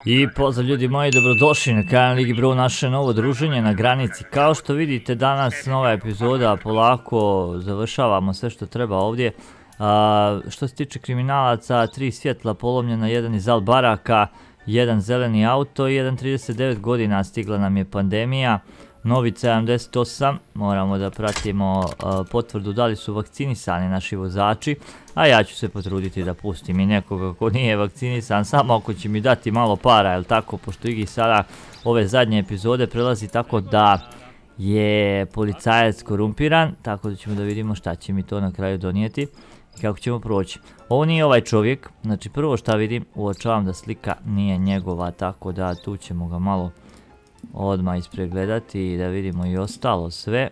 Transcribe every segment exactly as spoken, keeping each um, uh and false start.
I pozdrav ljudi moji, dobrodošli na kanal Ligi Bro, naše novo druženje na granici. Kao što vidite, danas nova epizoda, polako završavamo sve što treba ovdje. A, što se tiče kriminalaca, tri svjetla polomljena, jedan iz Al Baraka, jedan zeleni auto i jedan trideset devet godina, stigla nam je pandemija. Novi sedamdeset osam, moramo da pratimo uh, potvrdu da li su vakcinisani naši vozači, a ja ću se potruditi da pustim i nekoga ko nije vakcinisan, samo ako će mi dati malo para, jel tako, pošto Igi sada ove zadnje epizode prelazi tako da je policajac korumpiran, tako da ćemo da vidimo šta će mi to na kraju donijeti i kako ćemo proći. Ovo nije ovaj čovjek, znači prvo šta vidim, uočavam da slika nije njegova, tako da tu ćemo ga malo odmah ispregledati i da vidimo i ostalo sve.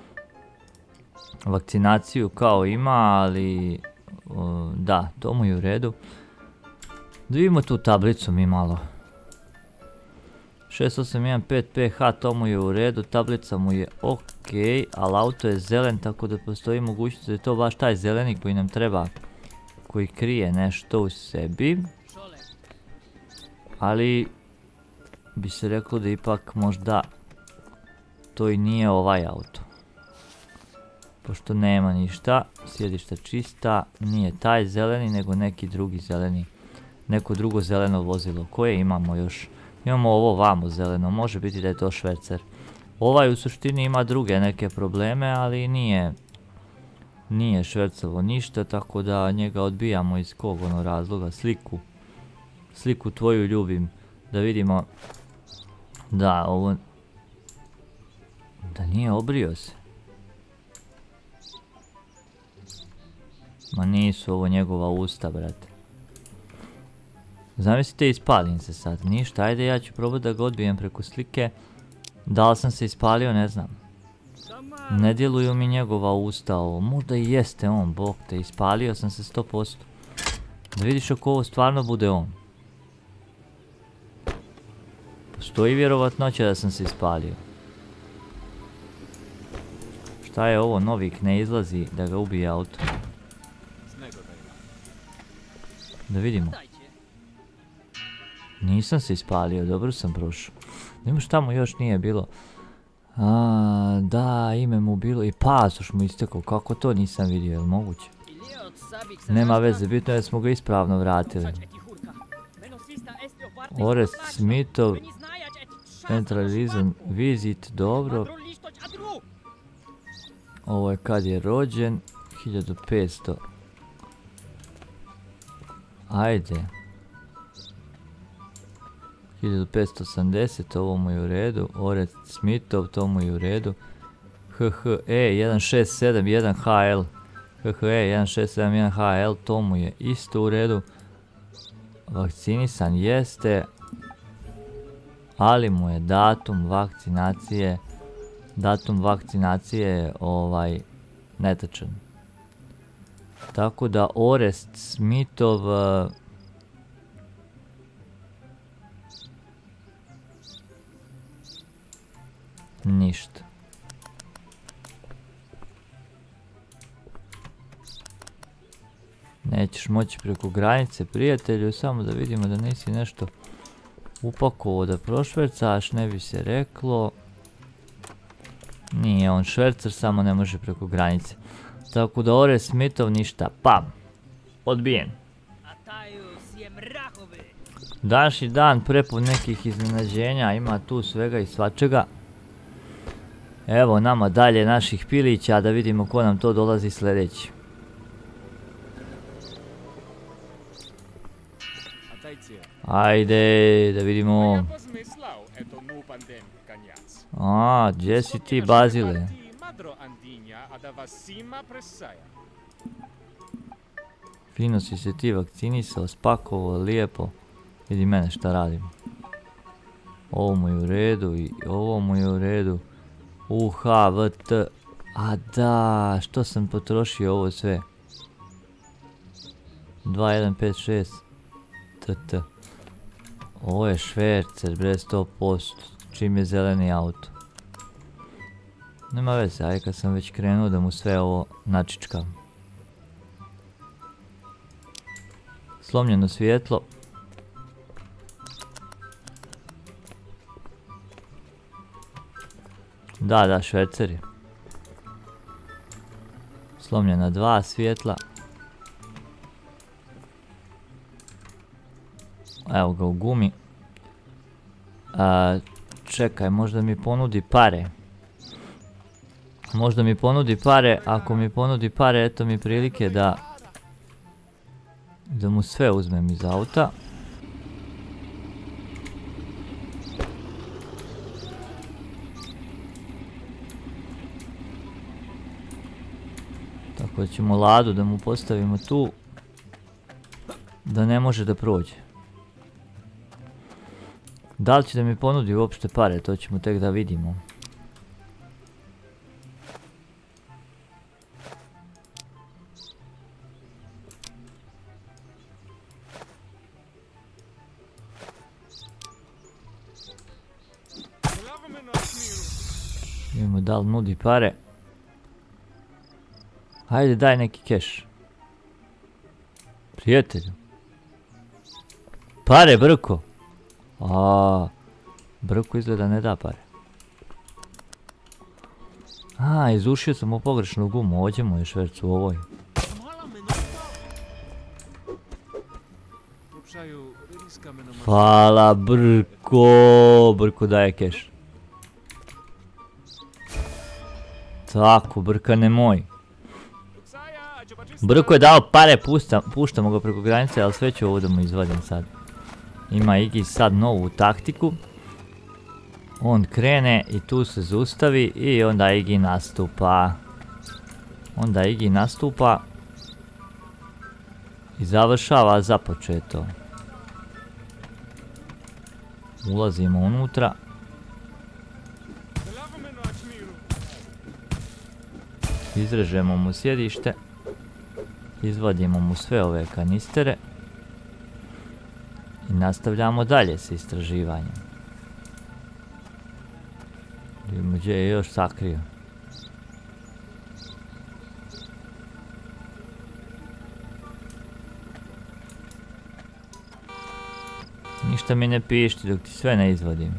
Vakcinaciju kao ima, ali o, da, to mu je u redu. Da vidimo tu tablicu mi malo. šest osam jedan pet P H, to mu je u redu, tablica mu je ok, ali auto je zelen, tako da postoji mogućnost da je to baš taj zeleni koji nam treba, koji krije nešto u sebi. Ali bi se reklo da ipak možda to i nije ovaj auto. Pošto nema ništa, sjedišta čista, nije taj zeleni nego neki drugi zeleni. Neko drugo zeleno vozilo. Koje imamo još? Imamo ovo vamo zeleno, može biti da je to švercer. Ovaj u suštini ima druge neke probleme, ali nije nije švercovo ništa, tako da njega odbijamo iz kog ono razloga. Sliku, sliku tvoju ljubim, da vidimo. Da, ovo... Da nije obrio se. Ma nisu ovo njegova usta, brate. Zamislite, ispalim se sad. Ništa, ajde ja ću probati da ga odbijem preko slike. Da li sam se ispalio, ne znam. Ne djeluju mi njegova usta ovo. Možda i jeste on, bog te. Ispalio sam se sto posto. Da vidiš ako ovo stvarno bude on. Postoji vjerovatnoća da sam se ispalio. Šta je ovo? Novik ne izlazi da ga ubije auto. Da vidimo. Nisam se ispalio, dobro sam prošao. Nemo šta mu još nije bilo. A, da, ime mu bilo i pasoš mu istekao. Kako to nisam vidio, je li moguće? Nema veze, bitno je da smo ga ispravno vratili. Orest Smithov Central Reason Visit, dobro. Ovo je kad je rođen, hiljadu petsto. Ajde. hiljadu petsto osamdeset, ovo mu je u redu. Orest Smithov, to mu je u redu. H H E jedan šest sedam jedan H L. H H E jedan šest sedam jedan H L, to mu je isto u redu. Vakcinisan jeste, ali mu je datum vakcinacije, datum vakcinacije ovaj netačan. Tako da Orest Smithov uh, ništa. Nećeš moći preko granice, prijatelju, samo da vidimo da nisi nešto upakovao da prošvercaš, ne bi se reklo. Nije on švercer, samo ne može preko granice. Tako da Orest Smithov ništa, pam, odbijen. Današnji dan prepun nekih iznenađenja, ima tu svega i svačega. Evo nama dalje naših pilića, da vidimo ko nam to dolazi sljedeći. Ajde, da vidimo. A, gdje si ti, Bazile? Fino si se ti vakcinisao, spakovao, lijepo. Vidi mene šta radim. Ovo mu je u redu i ovo mu je u redu. U H V T. A da, što sam potrošio ovo sve? dva jedan pet šest T T. Ovo je švercer, bre, sto posto. Čim je zeleni auto. Nema veze, aj kad sam već krenuo da mu sve ovo načičkam. Slomljeno svjetlo. Da, da, šverceri. Slomljena dva svjetla. Evo ga u gumi. A, čekaj, možda mi ponudi pare. Možda mi ponudi pare, ako mi ponudi pare, eto mi prilike da da mu sve uzmem iz auta. Tako da ćemo Ladu da mu postavimo tu, da ne može da prođe. Da li će da mi ponudi uopšte pare, to ćemo tek da vidimo. Vidimo da li nudi pare. Hajde, daj neki keš. Prijatelju. Pare, Brko. A, Brko izgleda ne da pare. A, izušio sam mu pogrešnu gumu. Ođemo je švercu u ovoj. Hvala, Brko. Brko daje keš. Tako, Brkane moj. Brko je dao pare, pušta, puštamo ga preko granice, ali sve ću ovo da mu izvadim sad. Ima Igi sad novu taktiku. On krene i tu se zaustavi i onda Igi nastupa. Onda Igi nastupa i završava započeto. Ulazimo unutra. Izrežemo mu sjedište. Izvadimo mu sve ove kanistere. I nastavljamo dalje s istraživanjem. Vidimo gdje je još sakrio. Ništa mi ne pišti dok ti sve ne izvadim.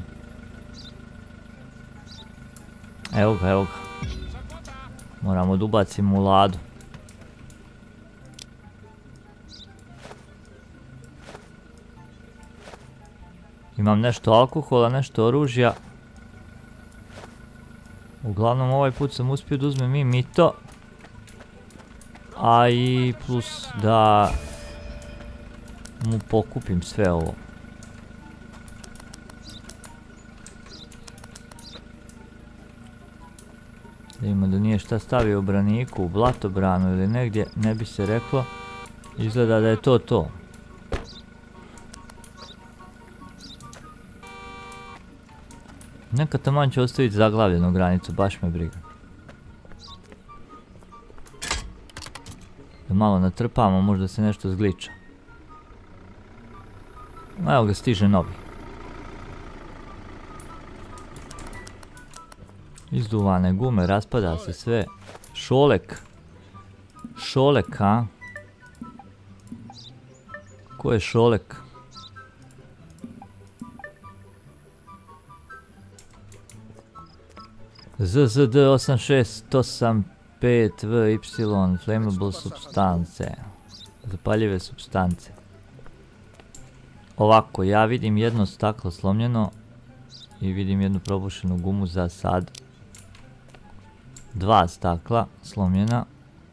Evo ga, evo ga. Moramo da ubacimo u Ladu. Imam nešto alkohola, nešto oružja. Uglavnom ovaj put sam uspio da uzmem i mito. A i plus da mu pokupim sve ovo. Da ima da nije šta stavio u braniku, u blatobranu ili negdje, ne bi se reklo. Izgleda da je to to. Neka taman ću ostaviti zaglavljenu granicu, baš me briga. Da malo natrpamo, možda se nešto zgliča. Evo ga, stiže novi. Izduvane gume, raspada se sve. Šolek. Šolek, a? Ko je Šolek? Z Z D osam šest osam pet V Y Flammable substance. Zapaljive substance. Ovako, ja vidim jedno staklo slomljeno i vidim jednu probušenu gumu za sad. Dva stakla slomljena.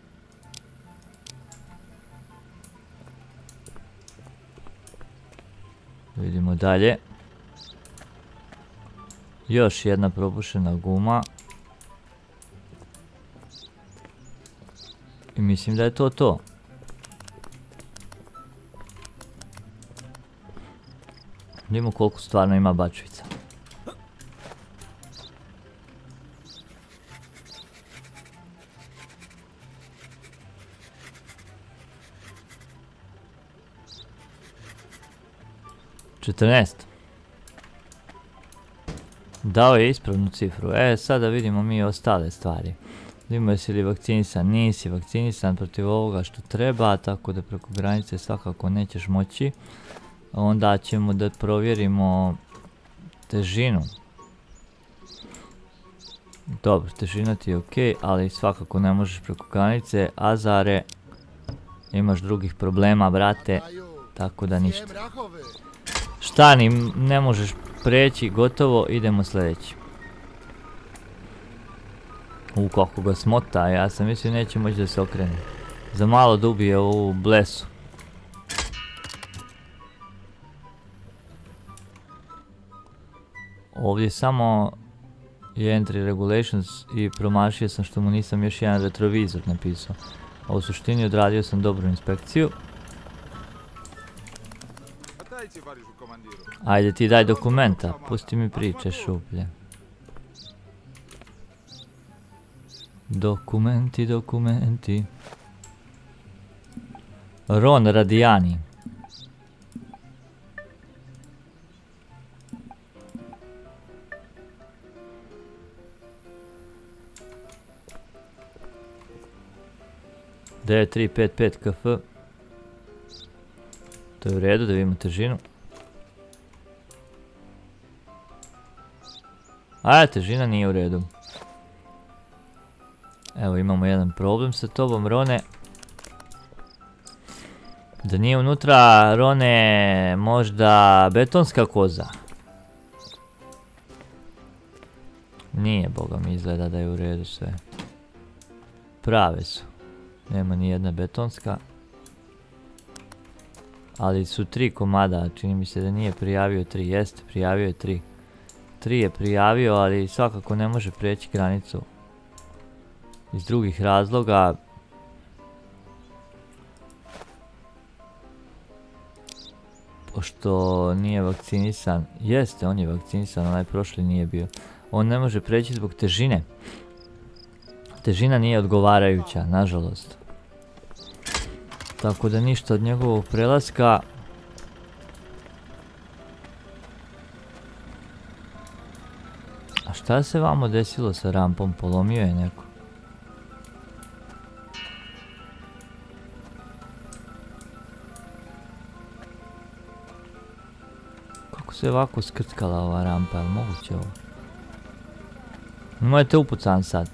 Vidimo dalje. Još jedna probušena guma. I mislim da je to to. Vidimo koliko stvarno ima bačvica. četrnaest. Dao je ispravnu cifru. E, sada vidimo mi ostale stvari. Vidimo jesi li vakcinisan, nisi vakcinisan protiv ovoga što treba, tako da preko granice svakako nećeš moći. Onda ćemo da provjerimo težinu. Dobro, težina ti je okej, ali svakako ne možeš preko granice. Azare, imaš drugih problema, brate, tako da ništa. Šta ni, ne možeš preći, gotovo, idemo sljedeći. U, kako ga smota, ja sam mislio neće moći da se okrene. Za malo da ubije ovu blesu. Ovdje samo je entry regulations i promašio sam što mu nisam još jedan retrovizor napisao. A u suštini odradio sam dobru inspekciju. Ajde ti daj dokumenta, pusti mi priče šuplje. Dokumenti, dokumenti. Ron Radijani. devet tri pet pet K F. To je u redu, da vidimo težinu. A, težina nije u redu. Evo, imamo jedan problem sa tobom, Rone. Da nije unutra, Rone, možda betonska koza? Nije, boga mi izgleda da je u redu sve. Prave su. Nema ni jedna betonska. Ali su tri komada, čini mi se da nije prijavio tri, jeste, prijavio je tri. Tri je prijavio, ali svakako ne može preći granicu. Iz drugih razloga. Pošto nije vakcinisan, jeste, on je vakcinisan, onaj prošli nije bio. On ne može preći zbog težine. Težina nije odgovarajuća, nažalost. Tako da ništa od njegovog prelaska. A šta se vamo desilo sa rampom? Polomio je neko. Kako se ovako skrtkala ova rampa, je li moguće ovo? Nemojte upucan sad.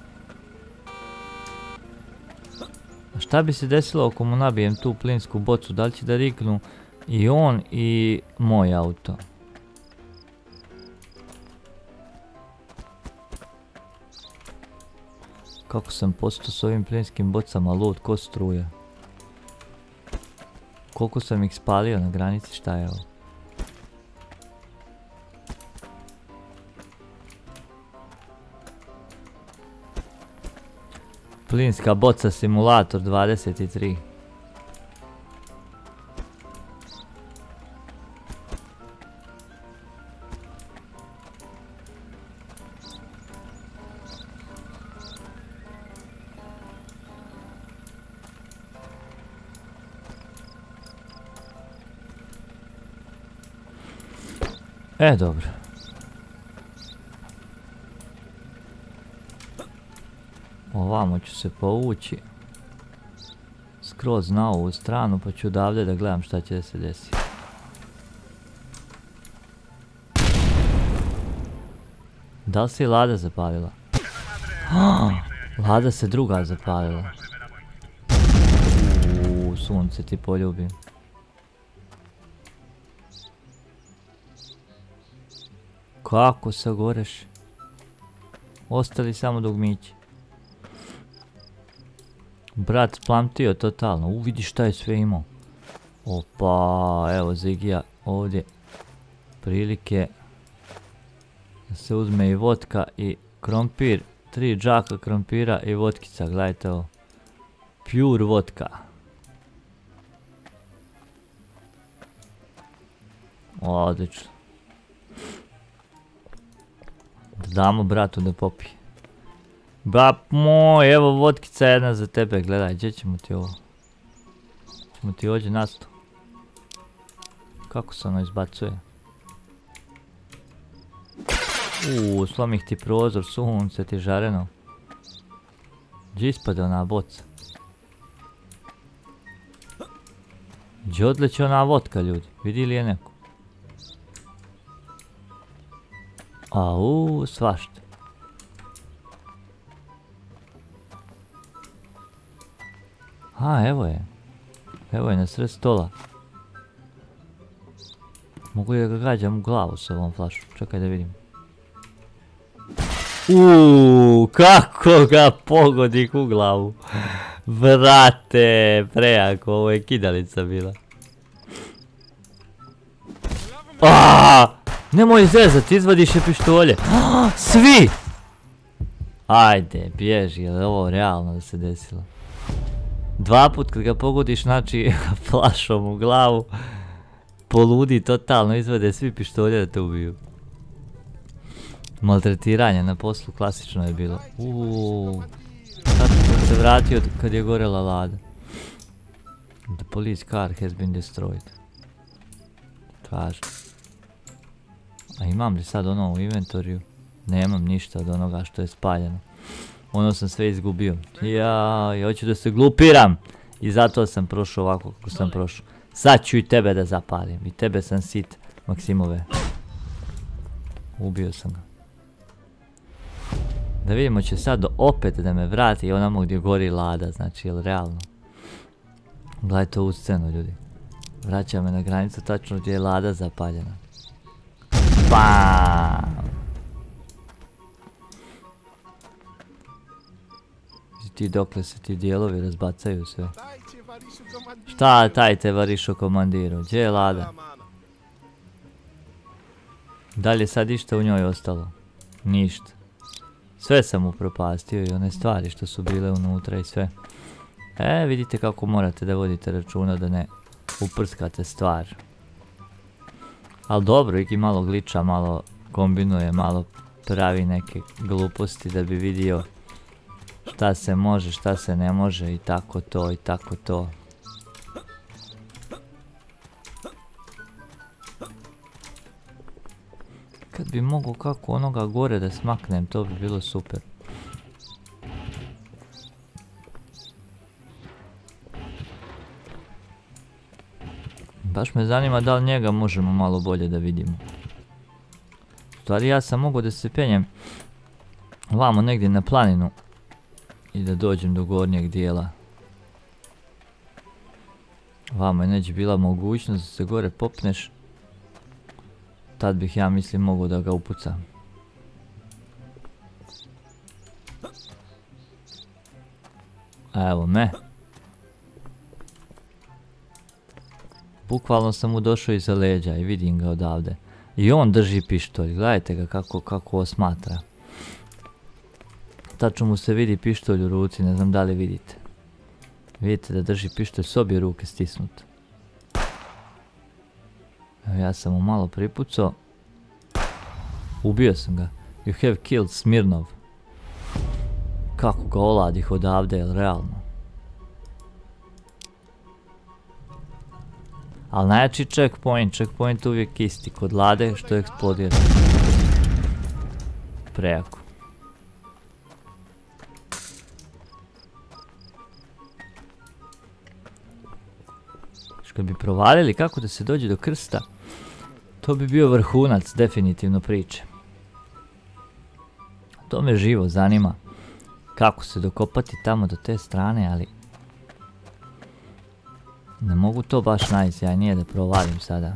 A šta bi se desilo ako mu nabijem tu plinsku bocu? Da li će da riknu i on i moj auto? Kako sam postao s ovim plinskim bocama lud ko struja. Koliko sam ih spalio na granici, šta je ovo? Plinska boca simulator dvadeset tri. E, dobro. Ovamo ću se povući. Skroz na ovu stranu, pa ću odavde da gledam šta će da se desi. Da li se i Lada zapalila? Lada se druga zapalila. Uuu, sunce ti poljubim. Kako se goreš? Ostali samo dugmići. Brat plamtio totalno. U, vidi šta je sve imao. Opa, evo Zigija ovdje. Prilike da se uzme i vodka i krompir. Tri džaka krompira i vodkica, gledajte ovo. Pure vodka. Odlično. Da damo bratu da popije. Bap moj, evo vodkica jedna za tebe, gledaj, gdje ćemo ti ovo? Ćemo ti ovdje nasto. Kako se ono izbacuje? Uuu, slomih ti prozor, sunce ti žareno. Gdje ispade ona boca? Gdje odleće ona vodka, ljudi? Vidi li je neko? Au, svašta. A, evo je. Evo je na sred stola. Mogu li da ga gađam u glavu s ovom flašom? Čekaj da vidim. Uuuu, kako ga pogodik u glavu. Vrate, prejako, ovo je kidalica bila. Aaaa! Nemoj zezati, izvadiš je pištolje. Svi! Ajde, bježi, je li ovo realno da se desilo? Dva put kad ga pogodiš, znači, flašom u glavu, poludi totalno, izvade svi pištolje da te ubiju. Maltretiranje na poslu, klasično je bilo. Uuuu. Sad sam se vratio kad je gorela lada. The police car has been destroyed. Traži. A imam li sad ono u inventoriju? Nemam ništa od onoga što je spaljeno. Ono sam sve izgubio. Jaj, hoću da se glupiram. I zato sam prošao ovako kako sam prošao. Sad ću i tebe da zapalim. I tebe sam sit, Maksimove. Ubio sam ga. Da vidimo, će sad opet da me vrati onamo gdje gori lada. Znači, jel realno? Gledajte ovu scenu, ljudi. Vraća me na granicu tačno gdje je lada zapaljena. Bam! Ti dokle se ti dijelovi razbacaju sve. Šta taj te varišo komandiru? Gdje je lada? Da li je sad išta u njoj ostalo? Ništa. Sve sam upropastio i one stvari što su bile unutra i sve. E, vidite kako morate da vodite računa da ne uprskate stvar. Ali dobro, Iki malo gliča, malo kombinuje, malo pravi neke gluposti da bi vidio šta se može, šta se ne može i tako to i tako to. Kad bi mogao kako onoga gore da smaknem, to bi bilo super. Baš me zanima da li njega možemo malo bolje da vidimo. U stvari ja sam mogao da se penjem vamo negdje na planinu i da dođem do gornjeg dijela. Vamo je neće bila mogućnost da se gore popneš. Tad bih ja mislim mogao da ga upucam. Evo me. Bukvalno sam mu došao iza leđa i vidim ga odavde. I on drži pištolj, gledajte ga kako, kako osmatra. Tačno mu se vidi pištolj u ruci, ne znam da li vidite. Vidite da drži pištolj s obje ruke stisnut. Evo ja sam mu malo pripucao. Ubio sam ga. You have killed Smirnov. Kako ga oladih odavde, jel realno? Ali najjači checkpoint, checkpoint uvijek isti, kod lade što eksplodira. Prejako. Kad bi provalili kako da se dođe do krsta, to bi bio vrhunac definitivno priče. To me živo zanima kako se dokopati tamo do te strane, ali ne mogu to baš najsjajnije da provalim sada.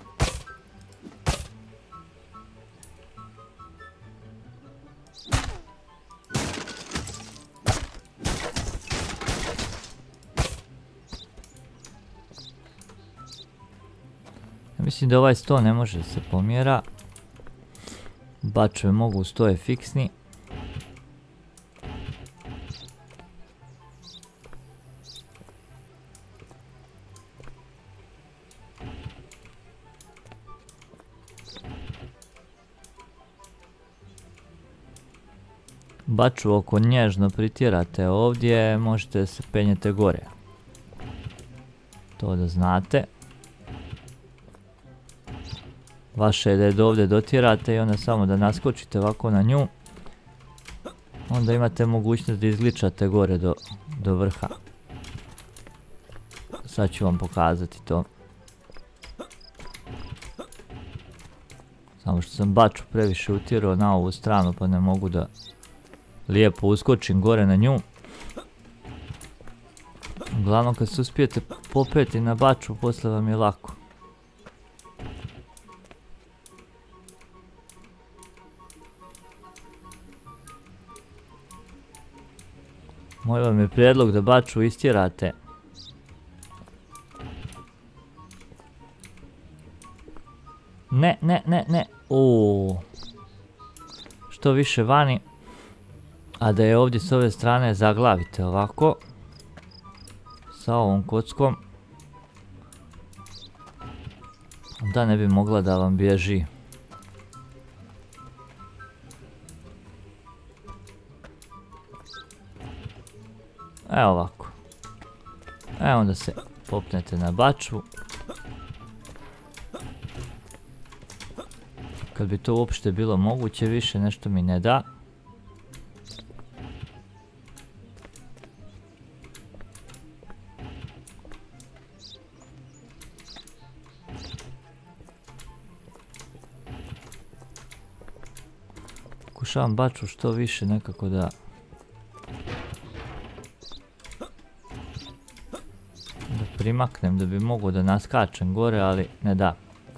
Mislim da ovaj sto ne može se pomjera. Bačove mogu, sto je fiksni. Baču oko nježno pritjerate ovdje, možete da se penjete gore. To da znate. Vaše je da je do ovdje dotjerate i onda samo da naskočite ovako na nju. Onda imate mogućnost da izgličate gore do, do vrha. Sad ću vam pokazati to. Samo što sam baču previše utjerao na ovu stranu pa ne mogu da lijepo uskočim gore na nju. Uglavnom kad se uspijete popeti na bačvu, posle vam je lako. Moj vam je prijedlog da bačvu istjerate. Ne, ne, ne, ne. Uuu. Što više vani. A da je ovdje s ove strane zaglavite ovako. Sa ovom kockom. Da ne bi mogla da vam bježi. Evo ovako. Evo onda se popnete na bačvu. Kad bi to uopšte bilo moguće, više nešto mi ne da. Pokušavam bačvu što više nekako da... da primaknem, da bi mogao da naskačem gore, ali ne da.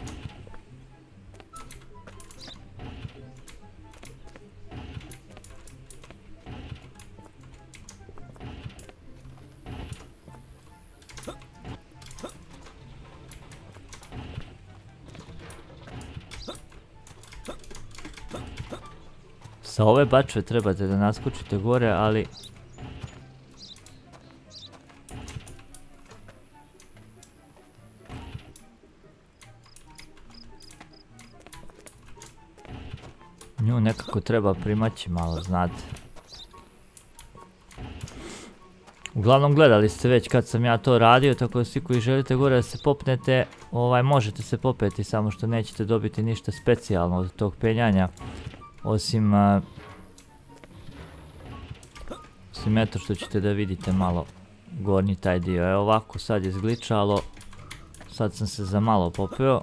Sa ove bačve trebate da naskočite gore, ali... nju nekako treba primaći malo, znate. Uglavnom gledali ste već kad sam ja to radio, tako da svi koji želite gore da se popnete, ovaj, možete se popeti, samo što nećete dobiti ništa specijalno od tog penjanja. Osim... Uh, osim eto što ćete da vidite malo gornji taj dio. Evo ovako sad je zgličalo. Sad sam se za malo popeo.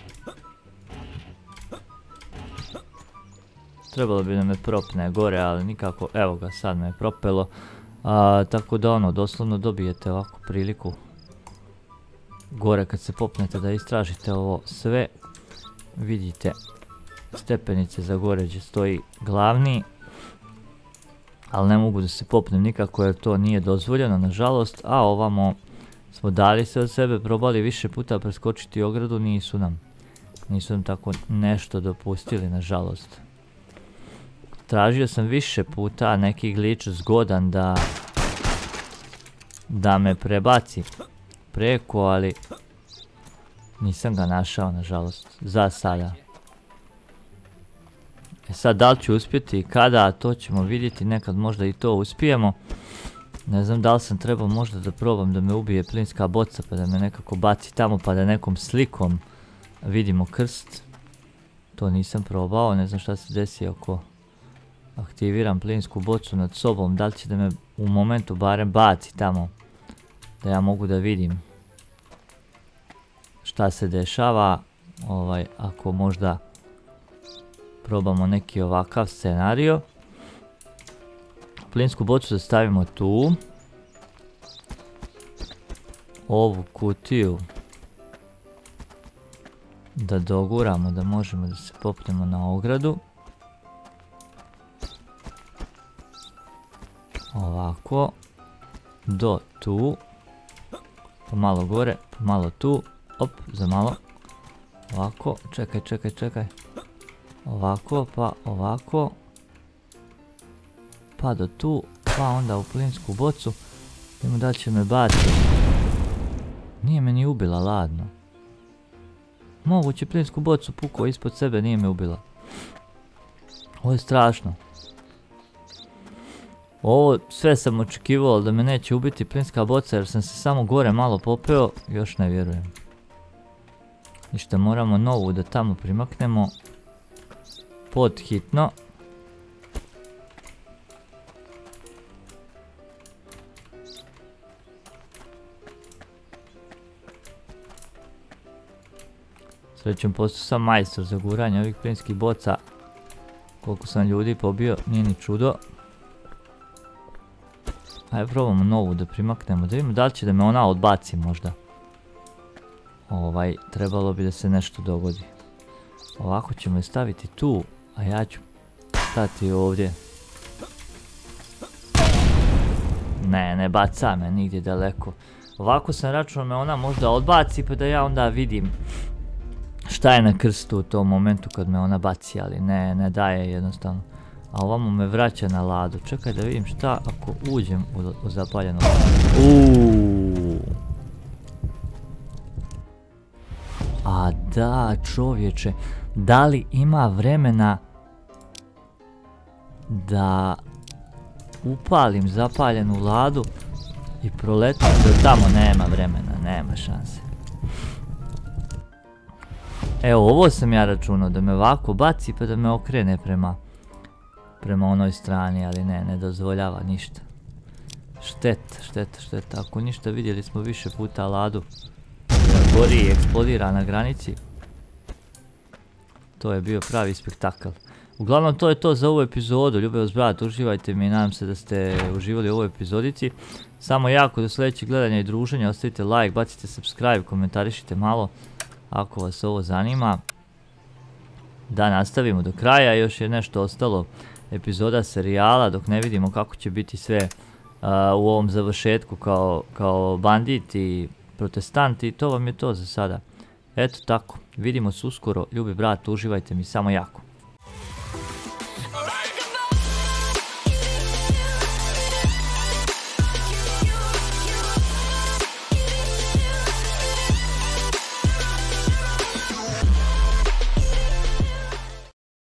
Trebalo bi da me propne gore, ali nikako, evo ga, sad me je propelo. A, tako da ono, doslovno dobijete ovako priliku gore kad se popnete da istražite ovo sve. Vidite stepenice za gore gdje stoji glavni. Ali ne mogu da se popnem nikako jer to nije dozvoljeno, nažalost. A ovamo smo dali se od sebe, probali više puta preskočiti ogradu, nisu nam. Nisu nam tako nešto dopustili, nažalost. Tražio sam više puta neki glitch zgodan da da me prebaci preko, ali nisam ga našao, nažalost, za sada. E sad, da li ću uspjeti i kada, to ćemo vidjeti, nekad možda i to uspijemo. Ne znam da li sam trebao možda da probam da me ubije plinska boca pa da me nekako baci tamo pa da nekom slikom vidimo krst. To nisam probao, ne znam šta se desi ako aktiviram plinsku bocu nad sobom, da li će da me u momentu barem baci tamo da ja mogu da vidim šta se dešava, ovaj, ako možda probamo neki ovakav scenario. Plinsku bocu da stavimo tu. Ovu kutiju da doguramo da možemo da se popnemo na ogradu. Ovako. Do tu. Pomalo gore, pomalo tu. Op, za malo. Ovako, čekaj, čekaj, čekaj. Ovako, pa ovako. Pa do tu, pa onda u plinsku bocu. Vidimo da će me baciti. Nije me ni ubila, ladno. Moguće plinsku bocu pukao ispod sebe, nije me ubila. Ovo je strašno. Ovo sve sam očekivao da me neće ubiti plinska boca jer sam se samo gore malo popeo. Još ne vjerujem. Ništa, moramo novu da tamo primaknemo. Pod hitno. Srećem, postao sam majstor za guranje ovih plinskih boca. Koliko sam ljudi pobio, nije ni čudo. Ajde probamo novu da primaknemo, da vidimo da li će da me ona odbaci možda. Ovaj, trebalo bi da se nešto dogodi. Ovako ćemo je staviti tu, a ja ću stati ovdje. Ne, ne baca me nigdje daleko. Ovako sam računao me ona možda odbaci pa da ja onda vidim šta je na krstu u tom momentu kad me ona baci, ali ne, ne daje jednostavno. A ovamo me vraća na ladu. Čekaj da vidim šta ako uđem u, u zapaljenu ladu. Uuuu. A da, čovječe, da li ima vremena da upalim zapaljenu ladu i proletim do tamo? Nema vremena, nema šanse. Evo, ovo sam ja računao, da me ovako baci pa da me okrene prema prema onoj strani, ali ne, ne dozvoljava ništa. Šteta, šteta, šteta. Ako ništa, vidjeli smo više puta ladu gori i eksplodira na granici. To je bio pravi spektakl. Uglavnom, to je to za ovu epizodu. Ljube vas brat, uživajte mi i nadam se da ste uživali u ovoj epizodici. Samo jako do sljedećeg gledanja i druženja. Ostavite like, bacite subscribe, komentarišite malo ako vas ovo zanima. Da nastavimo do kraja. Još je nešto ostalo epizoda serijala dok ne vidimo kako će biti sve uh, u ovom završetku kao, kao bandit i protestant i to vam je to za sada. Eto tako, vidimo se uskoro. Ljubi brat, uživajte mi samo jako.